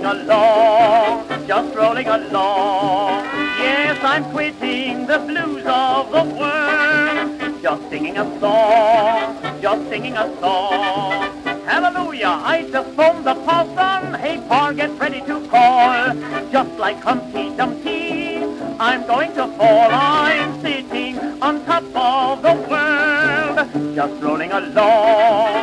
along, just rolling along. Yes, I'm quitting the blues of the world, just singing a song, just singing a song. Hallelujah, I just phoned the parson, hey Pa, get ready to call. Just like Humpty Dumpty, I'm going to fall. I'm sitting on top of the world, just rolling along,